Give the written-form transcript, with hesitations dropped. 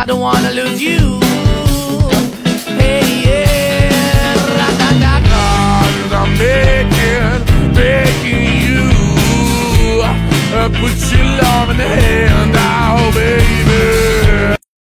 don't wanna lose you. Hey, yeah, cause I'm begging you, put your love in the head.